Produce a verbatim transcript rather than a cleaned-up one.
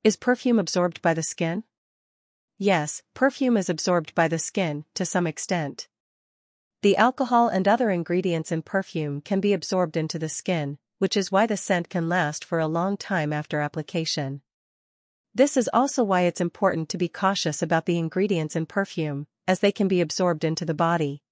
Is perfume absorbed by the skin? Yes, perfume is absorbed by the skin, to some extent. The alcohol and other ingredients in perfume can be absorbed into the skin, which is why the scent can last for a long time after application. This is also why it's important to be cautious about the ingredients in perfume, as they can be absorbed into the body.